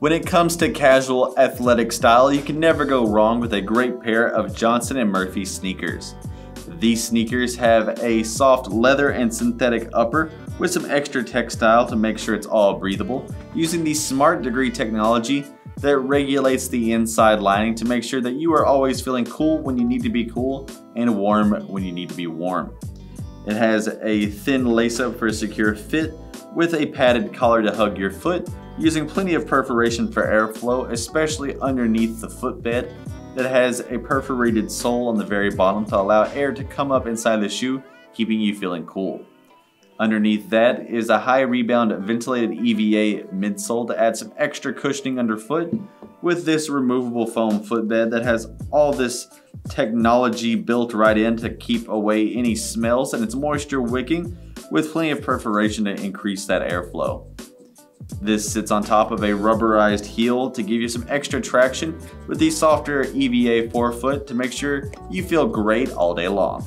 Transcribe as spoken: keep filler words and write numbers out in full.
When it comes to casual athletic style, you can never go wrong with a great pair of Johnston and Murphy sneakers. These sneakers have a soft leather and synthetic upper with some extra textile to make sure it's all breathable, using the Smart Degree technology that regulates the inside lining to make sure that you are always feeling cool when you need to be cool and warm when you need to be warm. It has a thin lace-up for a secure fit with a padded collar to hug your foot, using plenty of perforation for airflow, especially underneath the footbed that has a perforated sole on the very bottom to allow air to come up inside the shoe, keeping you feeling cool. Underneath that is a high-rebound ventilated E V A midsole to add some extra cushioning underfoot with this removable foam footbed that has all this technology built right in to keep away any smells, and it's moisture wicking with plenty of perforation to increase that airflow. This sits on top of a rubberized heel to give you some extra traction with the softer E V A forefoot to make sure you feel great all day long.